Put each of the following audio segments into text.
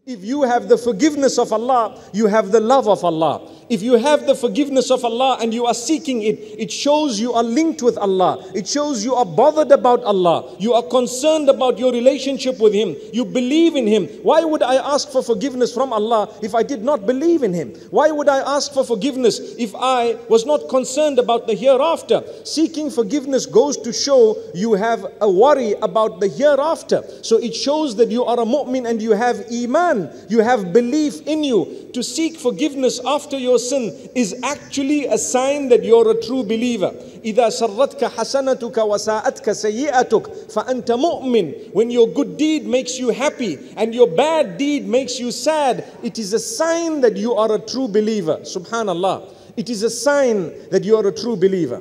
If you have the forgiveness of Allah, you have the love of Allah. If you have the forgiveness of Allah and you are seeking it, it shows you are linked with Allah. It shows you are bothered about Allah. You are concerned about your relationship with Him. You believe in Him. Why would I ask for forgiveness from Allah if I did not believe in Him? Why would I ask for forgiveness if I was not concerned about the hereafter? Seeking forgiveness goes to show you have a worry about the hereafter. So it shows that you are a mu'min and you have iman. You have belief in you. To seek forgiveness after your sin is actually a sign that you're a true believer. إِذَا سَرَّتْكَ حَسَنَتُكَ وَسَاءَتْكَ سَيِّئَتُكَ فَأَنْتَ مُؤْمِنٌ. When your good deed makes you happy and your bad deed makes you sad, it is a sign that you are a true believer. Subhanallah. It is a sign that you are a true believer.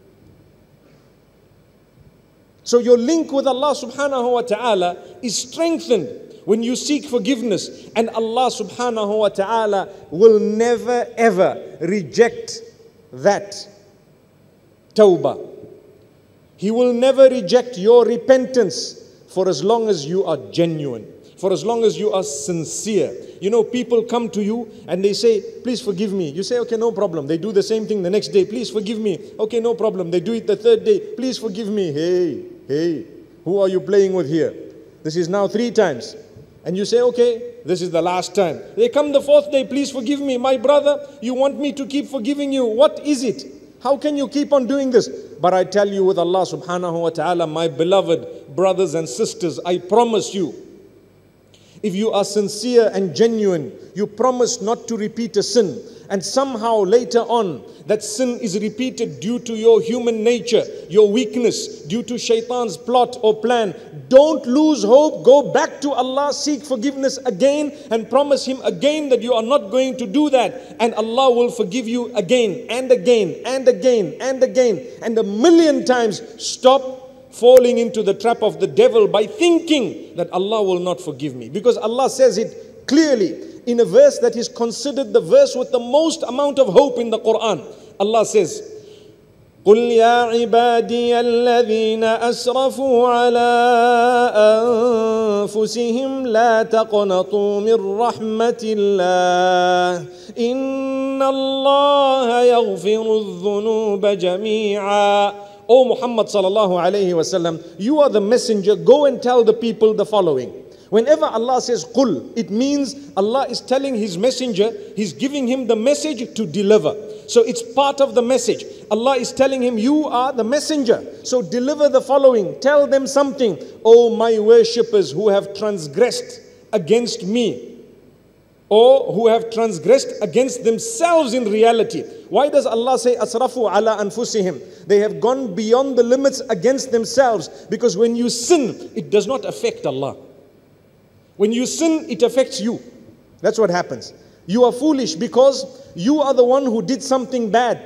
So your link with Allah subhanahu wa ta'ala is strengthened when you seek forgiveness, and Allah subhanahu wa ta'ala will never ever reject that tawbah. He will never reject your repentance for as long as you are genuine, for as long as you are sincere. You know, people come to you and they say, please forgive me. You say, okay, no problem. They do the same thing the next day. Please forgive me. Okay, no problem. They do it the third day. Please forgive me. Hey, who are you playing with here? This is now 3 times. And you say, okay, this is the last time. They come the 4th day, please forgive me. My brother, you want me to keep forgiving you. What is it? How can you keep on doing this? But I tell you with Allah subhanahu wa ta'ala, my beloved brothers and sisters, I promise you, if you are sincere and genuine, you promise not to repeat a sin, and somehow later on that sin is repeated due to your human nature, your weakness, due to shaitan's plot or plan, don't lose hope. Go back to Allah, seek forgiveness again, and promise Him again that you are not going to do that, and Allah will forgive you again and again and again and again. And 1,000,000 times stop falling into the trap of the devil by thinking that Allah will not forgive me. Because Allah says it clearly in a verse that is considered the verse with the most amount of hope in the Quran. Allah says, قُلْ يَا عِبَادِيَ الَّذِينَ أَسْرَفُوا عَلَىٰ أَنفُسِهِمْ لَا تَقْنَطُوا مِنْ رَحْمَةِ اللَّهِ إِنَّ اللَّهَ يَغْفِرُ الذُّنُوبَ جَمِيعًا. O Muhammad sallallahu alayhi wa sallam, you are the messenger. Go and tell the people the following. Whenever Allah says qul, it means Allah is telling His messenger, He's giving him the message to deliver. So it's part of the message. Allah is telling him, you are the messenger. So deliver the following. Tell them something. O my worshippers who have transgressed against me, or who have transgressed against themselves in reality. Why does Allah say asrafu ala anfusihim? They have gone beyond the limits against themselves. Because when you sin, it does not affect Allah. When you sin, it affects you. That's what happens. You are foolish because you are the one who did something bad.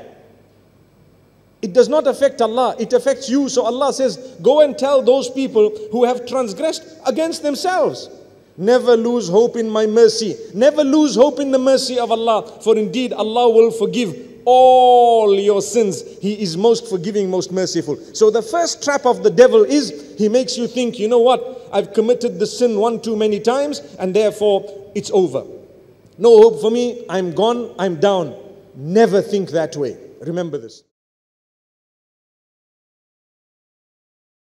It does not affect Allah, it affects you. So Allah says, go and tell those people who have transgressed against themselves. Never lose hope in my mercy. Never lose hope in the mercy of Allah. For indeed Allah will forgive all your sins. He is most forgiving, most merciful. So the first trap of the devil is, he makes you think, you know what? I've committed the sin one too many times and therefore it's over. No hope for me. I'm gone. I'm down. Never think that way. Remember this.